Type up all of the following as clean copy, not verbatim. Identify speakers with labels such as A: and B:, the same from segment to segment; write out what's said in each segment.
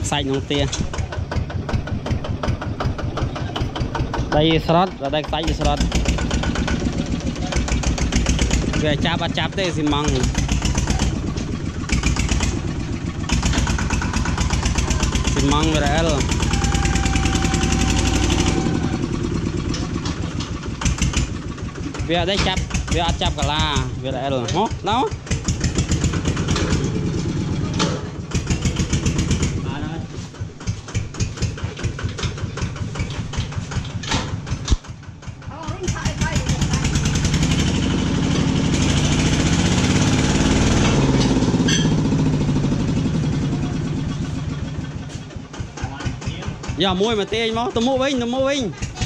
A: xanh nông tia đây slot và đây xanh slot về chạp đây xi măng về đây về đây chạp về chạp cả là về đây rồi hốt đó giờ mua mà tiền máu tôi mua vinh tụi mua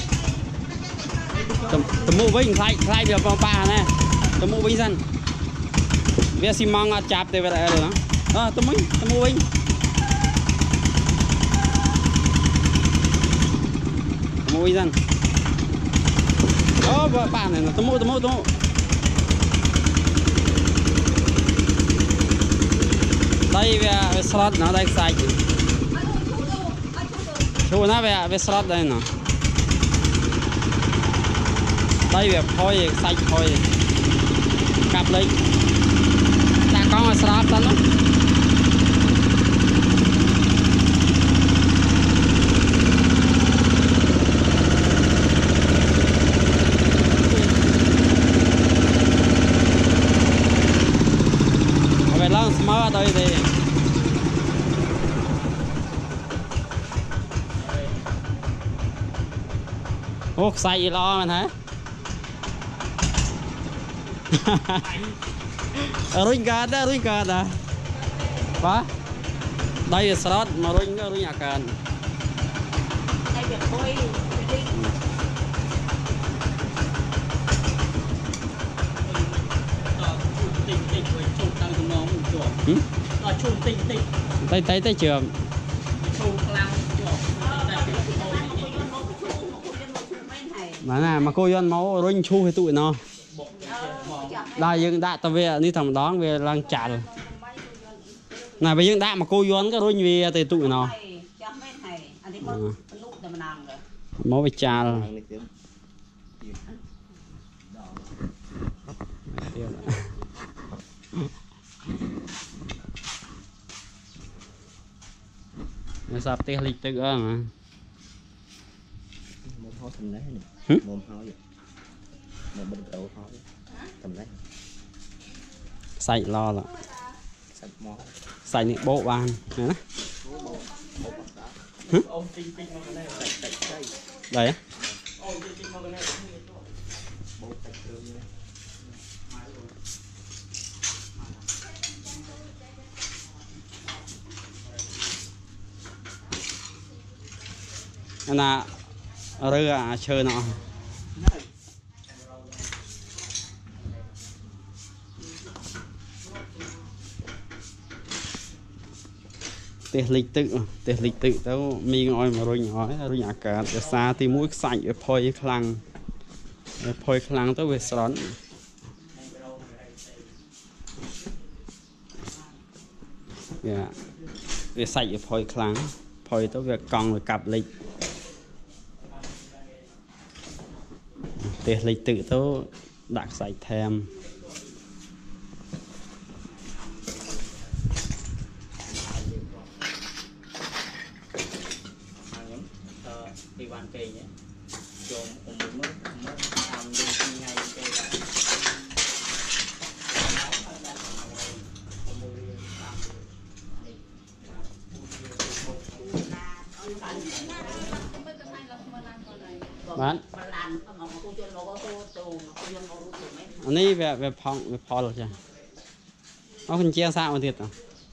A: vinh khai được vào bà nè tôi mua vinh dân về xi măng chạp từ về đây rồi đó tôi mua vinh dân đó bà này tôi mua đây về slot nó đây sai chú nó về slot đây nè đây về phôi xanh phôi cặp lấy đã có slot đó về lâu smart đây thì ô xay lo mình hả ruin card à quá đây là slot mà ruin nhà cần tay trường mà cô dân máu rinh chu hay tụi nó đây nhưng đã tao về đi thằng đó về làng chả rồi này bây giờ đã mà cô dân cái rinh về thì tụi nó máu bị chả rồi nó sắp tiếc lịch tự mà
B: hóa thầm đấy này mồm hóa vậy một bên đầu hóa thầm đấy
A: sạch lo là
B: sạch mó
A: sạch những bộ bàn này đấy là rơi chơi nọ tiệt lịch tự tao mi ngồi mà rồi nhỏ cả từ xa thì mũi sạch ở phơi khlang tới về són về sạch ở phơi khlang phơi tới về còn rồi cặp lịch tiệt lịch tự tao đặt sạch thêm bán anh ấy về phong rồi chứ nó không chia sao mà thiệt à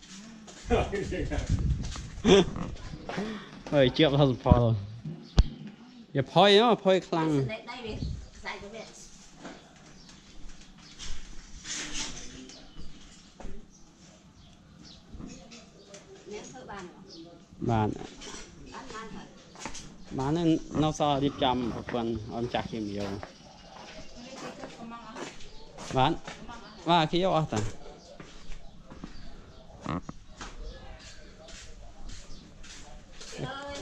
A: hơi chưa bao giờ rồi về phơi nó phơi khăn bán nên nó so đi chăm một phần ông chặt thêm nhiều bán và khi yêu ta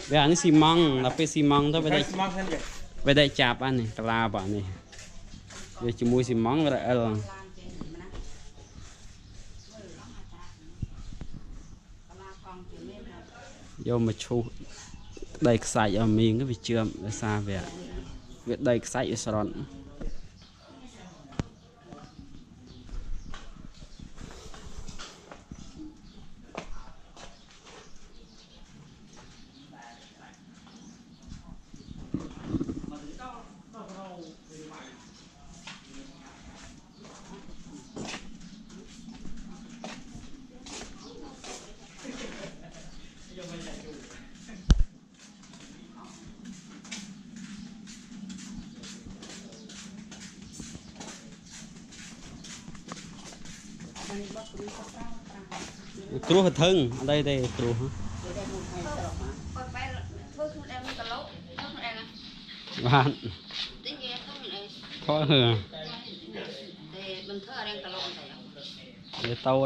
A: về anh xi măng là phải xi măng thôi
B: Cái
A: về đây chạp anh này là bạn này về chỉ mua xi măng về đây là vô mà chu đây sạch ở miếng cái vị chưa xa về việc đây sạch ở sòn cua hạt thân ở đây cua bạn có hừa để tao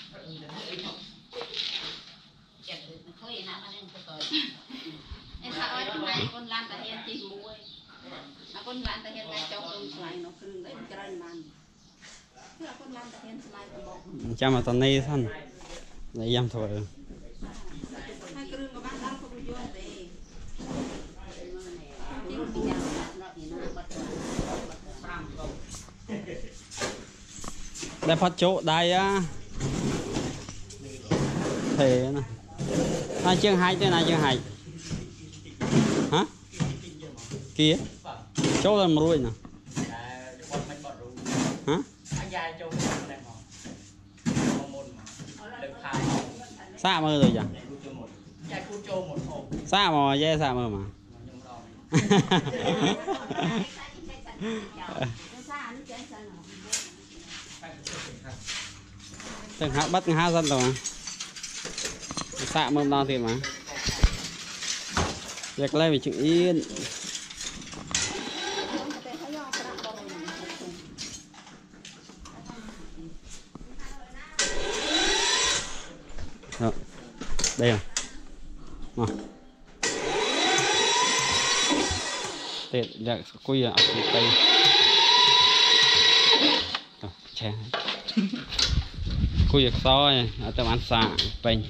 A: cha mà tao nay thân để dám thôi đây phát chỗ đây á thế nè này chương hai thế này chương hai hả kia chỗ là một đuôi nè hả xa mơ rồi chẳng xa mà dê xa mơ mà từng hạ bắt hạ dân rồi mà xa mơ đó thì mà việc lấy về chữ yên đó. Đây à mà tết là quy à tây chè quy soi ở tầm ăn xả bình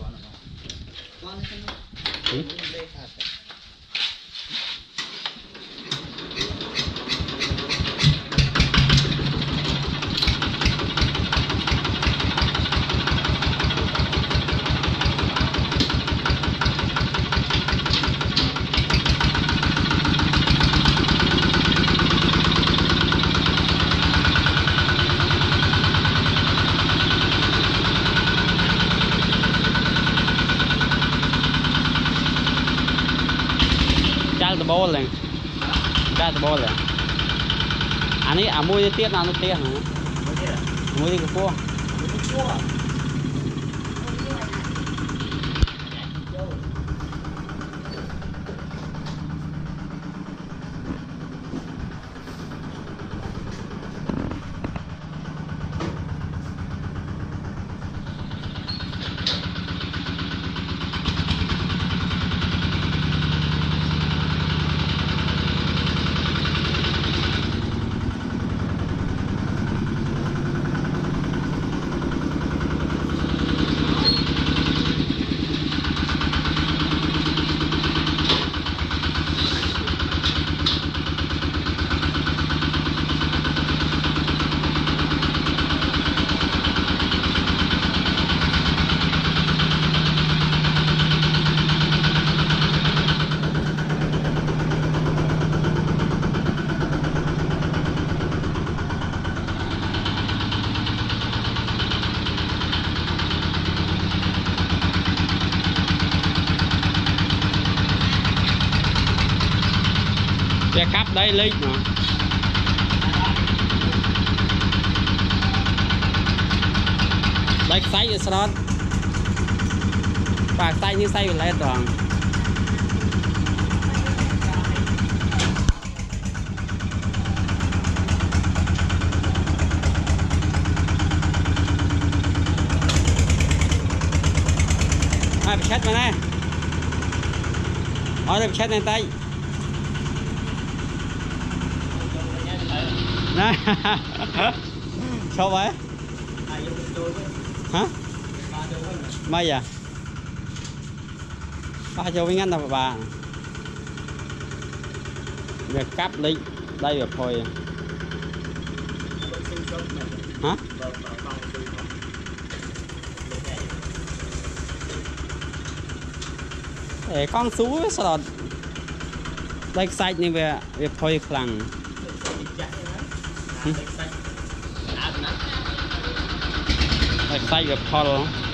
A: bol này cái bol này anh ấy mua tiết nào nó tiết hả mua đi cái cua xe cắp đây linh mà đây say ở slot và say như say lên toàn ai bị chết mà này hỏi được chết lên tay nè sao vậy hả mấy à ba cho với ngăn đâu bà việc cắp đi đây được thôi hả để con sú sao đây sạch như vậy việc thôi khẳng đây sạch việc thôi